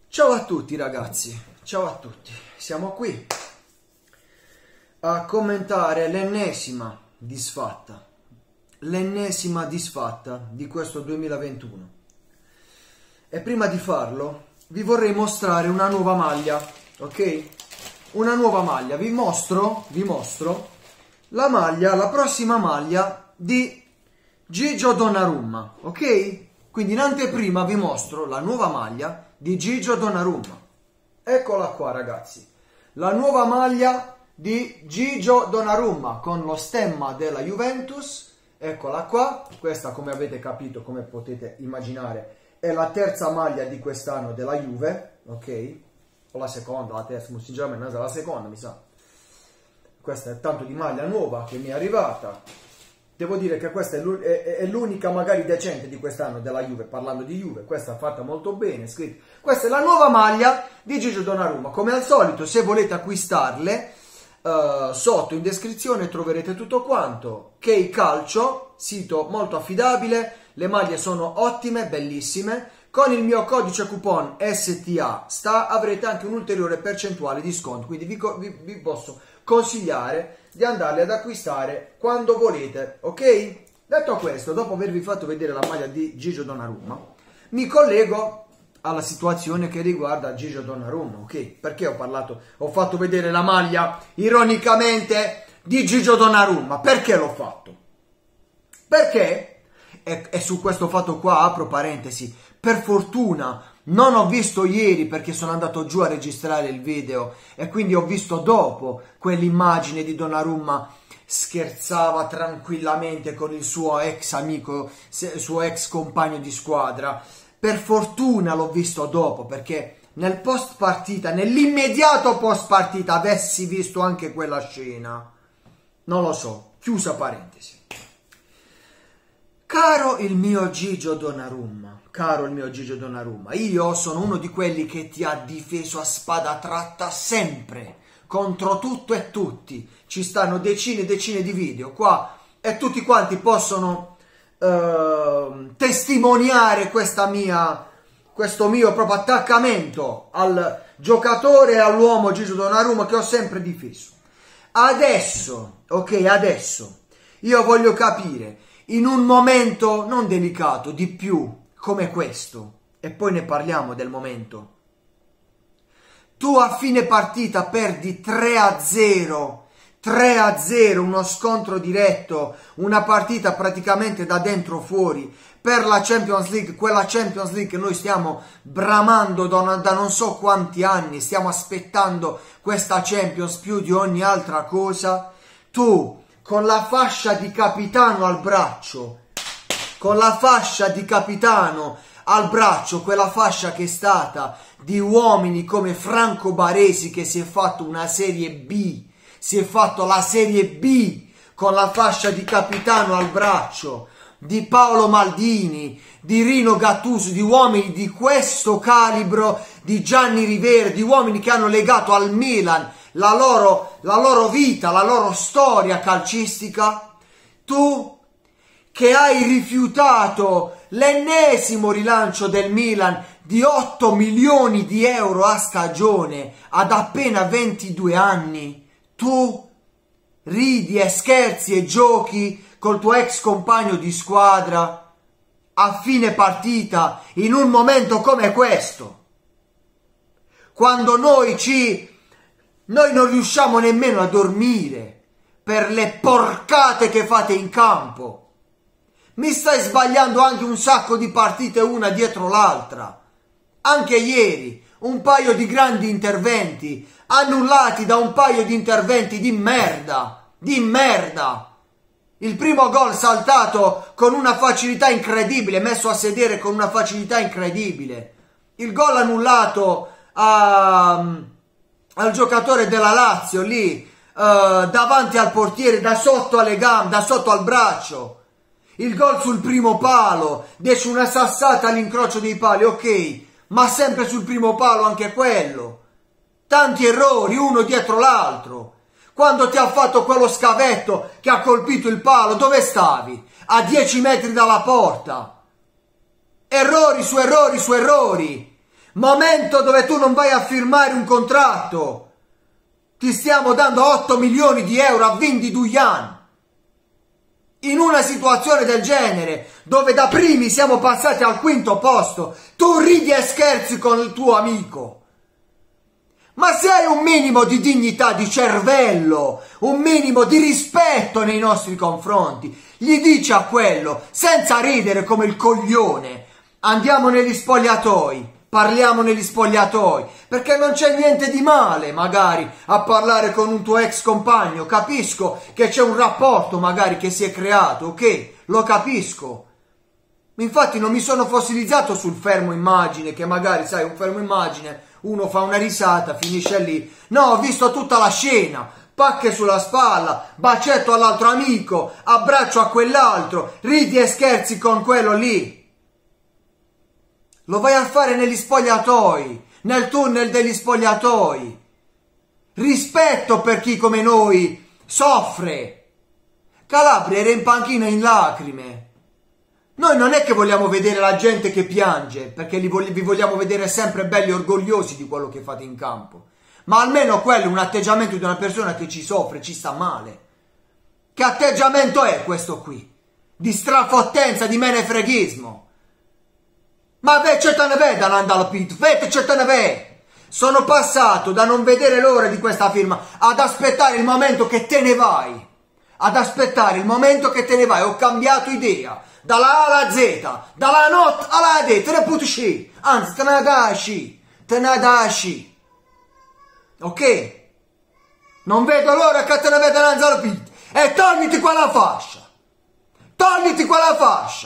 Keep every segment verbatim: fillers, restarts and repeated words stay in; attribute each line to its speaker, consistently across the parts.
Speaker 1: Ciao a tutti ragazzi, ciao a tutti, siamo qui a commentare l'ennesima disfatta, l'ennesima disfatta di questo duemilaventuno. E prima di farlo vi vorrei mostrare una nuova maglia, ok? Una nuova maglia, vi mostro, vi mostro la maglia, la prossima maglia di Gigio Donnarumma, ok? Quindi in anteprima vi mostro la nuova maglia di Gigio Donnarumma. Eccola qua ragazzi, la nuova maglia di Gigio Donnarumma con lo stemma della Juventus. Eccola qua, questa come avete capito, come potete immaginare, è la terza maglia di quest'anno della Juve, ok? O la seconda, la terza, sinceramente la seconda mi sa. Questa è tanto di maglia nuova che mi è arrivata. Devo dire che questa è l'unica magari decente di quest'anno della Juve, parlando di Juve, questa è fatta molto bene, scritta. Questa è la nuova maglia di Gigio Donnarumma. Come al solito, se volete acquistarle, uh, sotto in descrizione troverete tutto quanto. Key Calcio, sito molto affidabile, le maglie sono ottime, bellissime. Con il mio codice coupon S T A sta avrete anche un'ulteriore percentuale di sconto, quindi vi, vi, vi posso consigliare di andarli ad acquistare quando volete, ok? Detto questo, dopo avervi fatto vedere la maglia di Gigio Donnarumma, mi collego alla situazione che riguarda Gigio Donnarumma, ok? Perché ho parlato, ho fatto vedere la maglia ironicamente di Gigio Donnarumma? Perché l'ho fatto? Perché, e, e su questo fatto qua apro parentesi, per fortuna non ho visto ieri perché sono andato giù a registrare il video e quindi ho visto dopo quell'immagine di Donnarumma scherzava tranquillamente con il suo ex amico, il suo ex compagno di squadra. Per fortuna l'ho visto dopo, perché nel post partita, nell'immediato post partita, avessi visto anche quella scena, non lo so, chiusa parentesi. Caro il mio Gigio Donnarumma, caro il mio Gigio Donnarumma, io sono uno di quelli che ti ha difeso a spada tratta sempre, contro tutto e tutti. Ci stanno decine e decine di video qua e tutti quanti possono uh, testimoniare questa mia, questo mio proprio attaccamento al giocatore e all'uomo Gigio Donnarumma che ho sempre difeso. Adesso, ok, adesso, io voglio capire, in un momento non delicato, di più, come questo, e poi ne parliamo del momento, tu a fine partita perdi tre a zero, tre a zero, uno scontro diretto, una partita praticamente da dentro fuori, per la Champions League, quella Champions League che noi stiamo bramando da, da non so quanti anni, stiamo aspettando questa Champions più di ogni altra cosa. Tu, con la fascia di capitano al braccio, con la fascia di capitano al braccio, quella fascia che è stata di uomini come Franco Baresi che si è fatto una serie B, si è fatto la serie B con la fascia di capitano al braccio, di Paolo Maldini, di Rino Gattuso, di uomini di questo calibro, di Gianni Rivera, di uomini che hanno legato al Milan la loro, la loro vita, la loro storia calcistica. Tu che hai rifiutato l'ennesimo rilancio del Milan di otto milioni di euro a stagione ad appena ventidue anni, tu ridi e scherzi e giochi col tuo ex compagno di squadra a fine partita in un momento come questo, quando noi ci Noi non riusciamo nemmeno a dormire per le porcate che fate in campo. Mi stai sbagliando anche un sacco di partite una dietro l'altra. Anche ieri un paio di grandi interventi annullati da un paio di interventi di merda, di merda. Il primo gol saltato con una facilità incredibile, messo a sedere con una facilità incredibile. Il gol annullato a... al giocatore della Lazio lì uh, davanti al portiere, da sotto alle gambe, da sotto al braccio. Il gol sul primo palo, esce una sassata all'incrocio dei pali, ok, ma sempre sul primo palo anche quello. Tanti errori uno dietro l'altro. Quando ti ha fatto quello scavetto che ha colpito il palo, dove stavi? A dieci metri dalla porta. Errori su errori su errori. Momento dove tu non vai a firmare un contratto. Ti stiamo dando otto milioni di euro a Vindy Dujan. In una situazione del genere, dove da primi siamo passati al quinto posto, tu ridi e scherzi con il tuo amico. Ma se hai un minimo di dignità, di cervello, un minimo di rispetto nei nostri confronti, gli dici a quello, senza ridere come il coglione, andiamo negli spogliatoi, parliamo negli spogliatoi, perché non c'è niente di male magari a parlare con un tuo ex compagno, capisco che c'è un rapporto magari che si è creato, ok, lo capisco. Infatti non mi sono fossilizzato sul fermo immagine, che magari, sai, un fermo immagine, uno fa una risata, finisce lì. No, ho visto tutta la scena, pacche sulla spalla, bacetto all'altro amico, abbraccio a quell'altro, ridi e scherzi con quello lì. Lo vai a fare negli spogliatoi, nel tunnel degli spogliatoi. Rispetto per chi come noi soffre. Calabria era in panchina in lacrime. Noi non è che vogliamo vedere la gente che piange, perché li vog- vi vogliamo vedere sempre belli e orgogliosi di quello che fate in campo. Ma almeno quello è un atteggiamento di una persona che ci soffre, ci sta male. Che atteggiamento è questo qui? Di strafottenza, di menefreghismo. Ma beh, ce te ne vede andare al pit, vete ce te ne vede. Sono passato da non vedere l'ora di questa firma ad aspettare il momento che te ne vai. Ad aspettare il momento che te ne vai. Ho cambiato idea. Dalla A alla Z, dalla notte alla D, te ne puoi uscire. Anzi, te ne dasci. Te ne dasci. Ok? Non vedo l'ora che te ne veda andare al pit. E togliti quella fascia. Togliti quella fascia.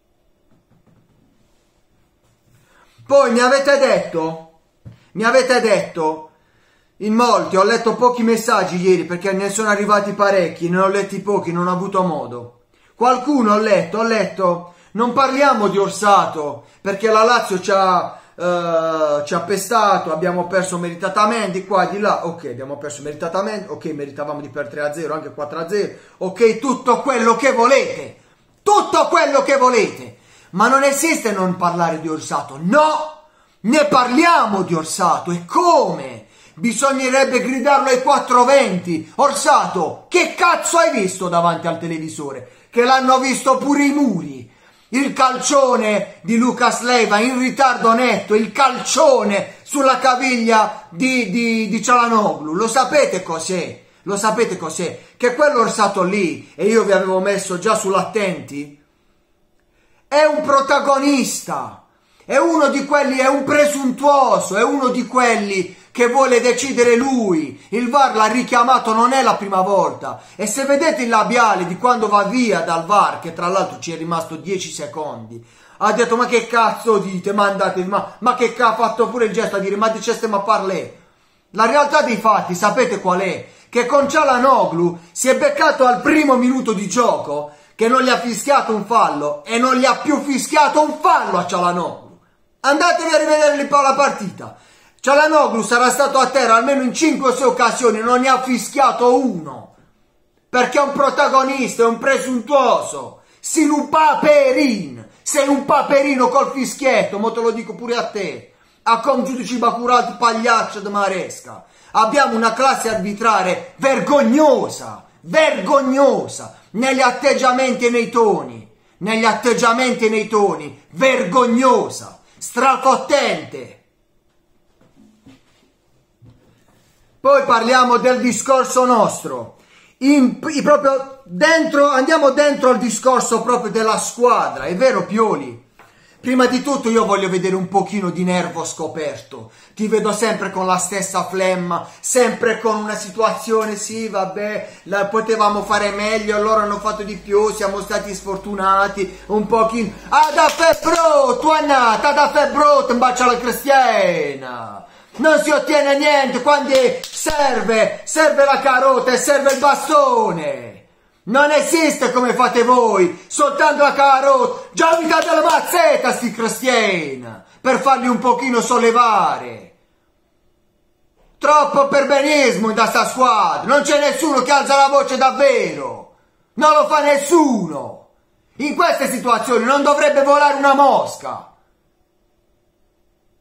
Speaker 1: Poi mi avete detto, mi avete detto, in molti, ho letto pochi messaggi ieri perché ne sono arrivati parecchi, ne ho letti pochi, non ho avuto modo. Qualcuno ho letto, ho letto, non parliamo di Orsato perché la Lazio ci ha, uh, ci ha pestato, abbiamo perso meritatamente, di qua, di là, ok, abbiamo perso meritatamente, ok, meritavamo di perdere tre a zero, anche quattro a zero, ok, tutto quello che volete, tutto quello che volete. Ma non esiste non parlare di Orsato, no, ne parliamo di Orsato, e come? Bisognerebbe gridarlo ai quattrocentoventi, Orsato, che cazzo hai visto davanti al televisore? Che l'hanno visto pure i muri, il calcione di Lucas Leiva in ritardo netto, il calcione sulla caviglia di, di, di Çalhanoğlu, lo sapete cos'è? Lo sapete cos'è? Che quello Orsato lì, e io vi avevo messo già sull'attenti, è un protagonista, è uno di quelli, è un presuntuoso, è uno di quelli che vuole decidere lui. Il V A R l'ha richiamato, non è la prima volta, e se vedete il labiale di quando va via dal V A R, che tra l'altro ci è rimasto dieci secondi, ha detto ma che cazzo dite, ma andate, ma, ma che cazzo, ha fatto pure il gesto a dire ma diceste ma parlè. La realtà dei fatti sapete qual è? Che con Çalhanoğlu si è beccato al primo minuto di gioco che non gli ha fischiato un fallo, e non gli ha più fischiato un fallo a Çalhanoğlu. Andatevi a rivedere la partita. Çalhanoğlu sarà stato a terra almeno in cinque o sei occasioni, non ne ha fischiato uno, perché è un protagonista, è un presuntuoso. Sei un paperin, sei un paperino col fischietto, mo te lo dico pure a te, a com giudici Bacurat pagliaccio di Maresca. Abbiamo una classe arbitrale vergognosa, vergognosa, negli atteggiamenti e nei toni, negli atteggiamenti e nei toni, vergognosa, strafottente. Poi parliamo del discorso nostro, in, in, proprio dentro, andiamo dentro al discorso proprio della squadra, è vero Pioli? Prima di tutto io voglio vedere un pochino di nervo scoperto, ti vedo sempre con la stessa flemma, sempre con una situazione, sì vabbè, la potevamo fare meglio, loro hanno fatto di più, siamo stati sfortunati, un pochino, ah da febbro, tu è nata, da febbro, ti bacia la cristiana. Non si ottiene niente quando serve, serve la carota e serve il bastone. Non esiste come fate voi, soltanto la carota, già mi date la mazzetta sti cristiani, per farli un pochino sollevare. Troppo perbenismo da sta squadra, non c'è nessuno che alza la voce davvero, non lo fa nessuno. In queste situazioni non dovrebbe volare una mosca. Altro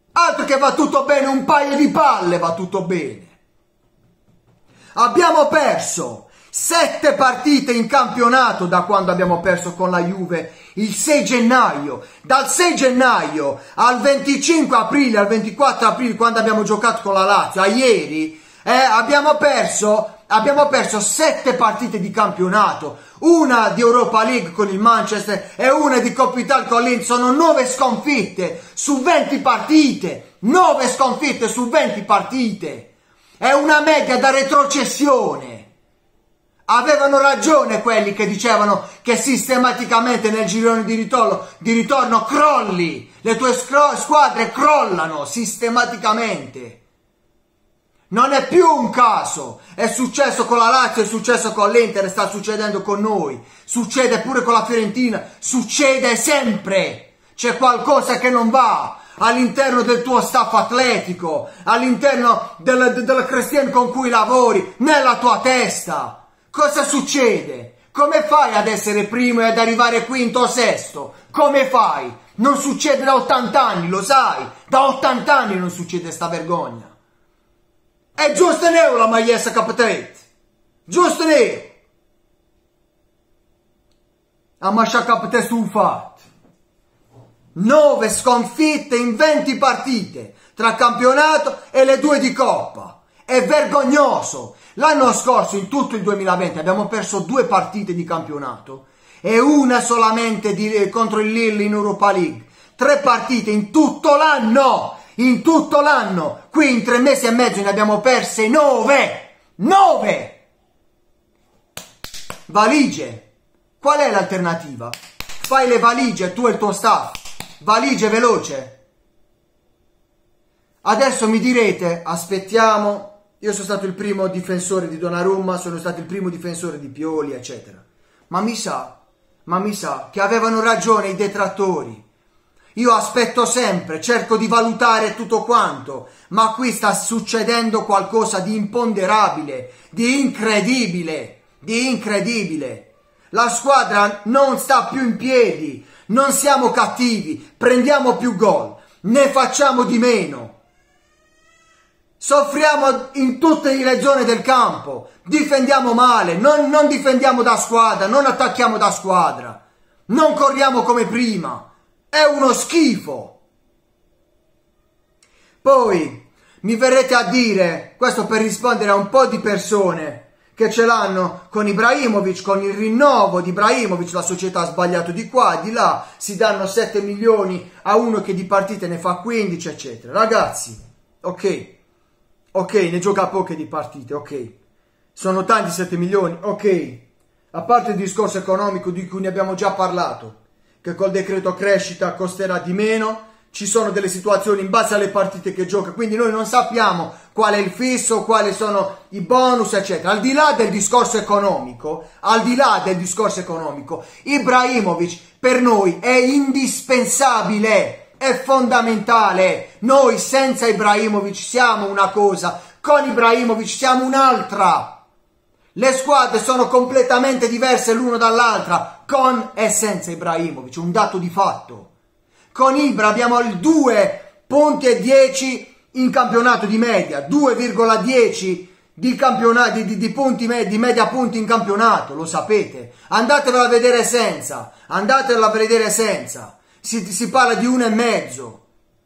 Speaker 1: che va tutto bene, un paio di palle va tutto bene. Abbiamo perso sette partite in campionato da quando abbiamo perso con la Juve il sei gennaio. Dal sei gennaio al venticinque aprile, al ventiquattro aprile, quando abbiamo giocato con la Lazio, a ieri, eh, abbiamo perso abbiamo perso sette partite di campionato, una di Europa League con il Manchester e una di Coppa Italia con l'Inter. Sono nove sconfitte su venti partite, nove sconfitte su venti partite, è una media da retrocessione. Avevano ragione quelli che dicevano che sistematicamente nel girone di ritorno, di ritorno crolli, le tue squadre crollano sistematicamente. Non è più un caso, è successo con la Lazio, è successo con l'Inter, sta succedendo con noi, succede pure con la Fiorentina, succede sempre, c'è qualcosa che non va all'interno del tuo staff atletico, all'interno del, del Cristiano con cui lavori, nella tua testa. Cosa succede? Come fai ad essere primo e ad arrivare quinto o sesto? Come fai? Non succede da ottanta anni, lo sai, da ottanta anni non succede sta vergogna. È giusto neo la maglietta capitete. Giusto neo. A mascia capite sul fatto. nove sconfitte in venti partite tra campionato e le due di Coppa. È vergognoso. L'anno scorso, in tutto il duemilaventi, abbiamo perso due partite di campionato e una solamente di, contro il Lille in Europa League. Tre partite in tutto l'anno. In tutto l'anno, qui in tre mesi e mezzo ne abbiamo perse nove, nove! Valigie, qual è l'alternativa? Fai le valigie, tu e il tuo staff, valigie veloce. Adesso mi direte, aspettiamo, io sono stato il primo difensore di Donnarumma, sono stato il primo difensore di Pioli, eccetera. Ma mi sa, ma mi sa che avevano ragione i detrattori. Io aspetto sempre, cerco di valutare tutto quanto, ma qui sta succedendo qualcosa di imponderabile, di incredibile, di incredibile. La squadra non sta più in piedi, non siamo cattivi, prendiamo più gol, ne facciamo di meno. Soffriamo in tutte le zone del campo, difendiamo male, non, non difendiamo da squadra, non attacchiamo da squadra, non corriamo come prima. È uno schifo. Poi mi verrete a dire, questo per rispondere a un po' di persone che ce l'hanno con Ibrahimovic, con il rinnovo di Ibrahimovic, la società ha sbagliato di qua, di là, si danno sette milioni a uno che di partite ne fa quindici, eccetera. Ragazzi, ok, ok, ne gioca poche di partite, ok, sono tanti sette milioni, ok, a parte il discorso economico di cui ne abbiamo già parlato, che col decreto crescita costerà di meno, ci sono delle situazioni in base alle partite che gioca, quindi noi non sappiamo qual è il fisso, quali sono i bonus, eccetera. Al di là del discorso economico, al di là del discorso economico, Ibrahimovic per noi è indispensabile, è fondamentale. Noi senza Ibrahimovic siamo una cosa, con Ibrahimovic siamo un'altra. Le squadre sono completamente diverse l'uno dall'altra, con e senza Ibrahimovic, un dato di fatto. Con Ibra abbiamo il due virgola dieci in campionato di media, due virgola dieci di, campionato, di, di, punti di media punti in campionato, lo sapete. Andatevela a vedere senza, andatevela a vedere senza. Si, si parla di uno e mezzo.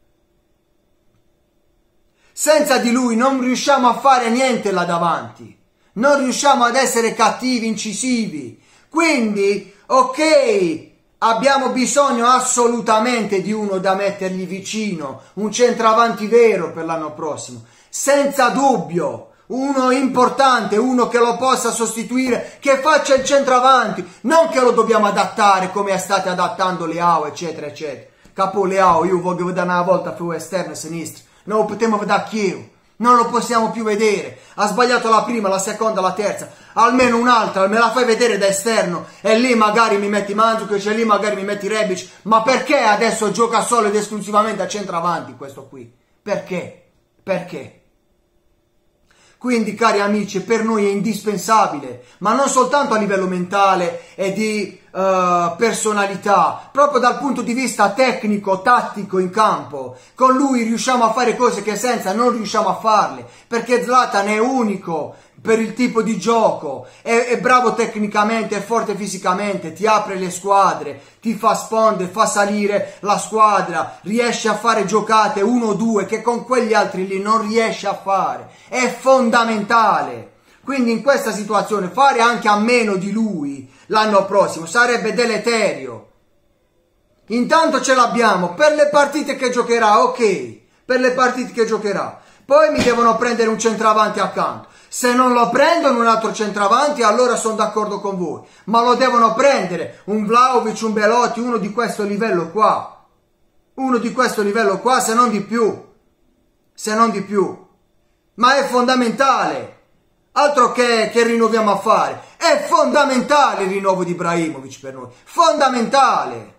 Speaker 1: Senza di lui non riusciamo a fare niente là davanti. Non riusciamo ad essere cattivi, incisivi. Quindi, ok, abbiamo bisogno assolutamente di uno da mettergli vicino, un centravanti vero per l'anno prossimo, senza dubbio, uno importante, uno che lo possa sostituire, che faccia il centravanti, non che lo dobbiamo adattare come state adattando Leao, eccetera, eccetera. Capo Leao, io voglio vedere una volta più esterno e sinistro, non lo potremo vedere Chievo. Non lo possiamo più vedere. Ha sbagliato la prima, la seconda, la terza. Almeno un'altra, me la fai vedere da esterno. E lì magari mi metti Mandzukic, e lì magari mi metti Rebic. Ma perché adesso gioca solo ed esclusivamente a centravanti questo qui? Perché? Perché? Quindi, cari amici, per noi è indispensabile. Ma non soltanto a livello mentale e di uh, personalità, proprio dal punto di vista tecnico, tattico in campo. Con lui riusciamo a fare cose che senza non riusciamo a farle, perché Zlatan è unico per il tipo di gioco, è, è bravo tecnicamente, è forte fisicamente, ti apre le squadre, ti fa sponde, fa salire la squadra, riesce a fare giocate uno due che con quegli altri lì non riesce a fare, è fondamentale. Quindi in questa situazione fare anche a meno di lui l'anno prossimo sarebbe deleterio. Intanto ce l'abbiamo per le partite che giocherà, ok, per le partite che giocherà, poi mi devono prendere un centravanti accanto. Se non lo prendono un altro centravanti, allora sono d'accordo con voi. Ma lo devono prendere un Vlahovic, un Belotti, uno di questo livello qua. Uno di questo livello qua, se non di più. Se non di più. Ma è fondamentale. Altro che, che rinnoviamo a fare. È fondamentale il rinnovo di Ibrahimovic per noi. Fondamentale.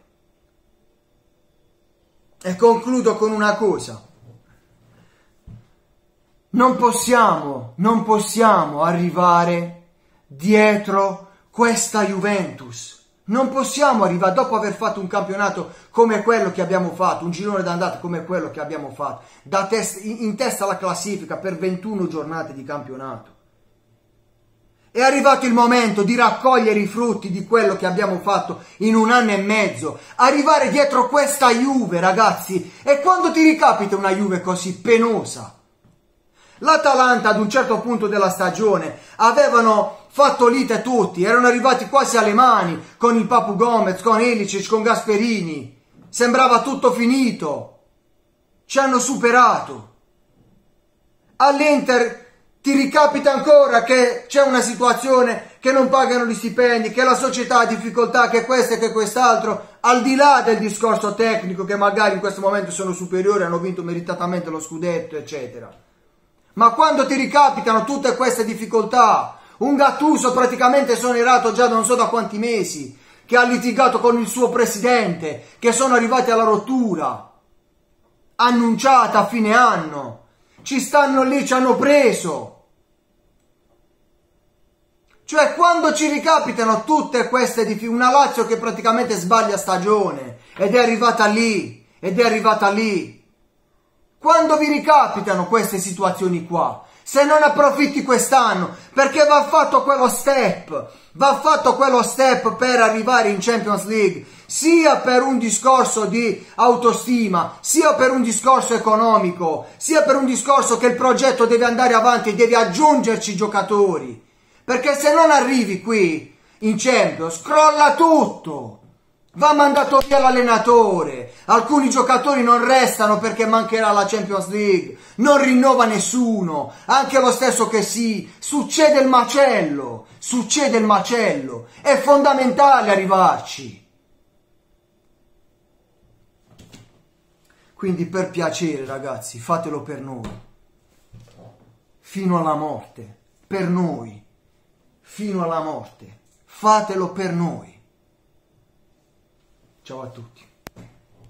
Speaker 1: E concludo con una cosa. Non possiamo, non possiamo arrivare dietro questa Juventus. Non possiamo arrivare dopo aver fatto un campionato come quello che abbiamo fatto, un girone d'andata come quello che abbiamo fatto, da test, in, in testa alla classifica per ventuno giornate di campionato. È arrivato il momento di raccogliere i frutti di quello che abbiamo fatto in un anno e mezzo. Arrivare dietro questa Juve, ragazzi. E quando ti ricapita una Juve così penosa? L'Atalanta ad un certo punto della stagione avevano fatto lite tutti, erano arrivati quasi alle mani con il Papu Gomez, con Ilicic, con Gasperini. Sembrava tutto finito. Ci hanno superato. All'Inter ti ricapita ancora che c'è una situazione che non pagano gli stipendi, che la società ha difficoltà, che questo e che quest'altro, al di là del discorso tecnico che magari in questo momento sono superiori, hanno vinto meritatamente lo scudetto, eccetera. Ma quando ti ricapitano tutte queste difficoltà, un Gattuso praticamente esonerato già da non so da quanti mesi, che ha litigato con il suo presidente, che sono arrivati alla rottura, annunciata a fine anno, ci stanno lì, ci hanno preso. Cioè quando ci ricapitano tutte queste difficoltà, una Lazio che praticamente sbaglia stagione, ed è arrivata lì, ed è arrivata lì. Quando vi ricapitano queste situazioni qua, se non approfitti quest'anno, perché va fatto quello step, va fatto quello step per arrivare in Champions League, sia per un discorso di autostima, sia per un discorso economico, sia per un discorso che il progetto deve andare avanti, devi aggiungerci giocatori, perché se non arrivi qui in Champions, crolla tutto. Va mandato via l'allenatore, alcuni giocatori non restano perché mancherà la Champions League, non rinnova nessuno, anche lo stesso che sì, succede il macello, succede il macello, è fondamentale arrivarci. Quindi per piacere ragazzi, fatelo per noi, fino alla morte, per noi, fino alla morte, fatelo per noi. Ciao a tutti.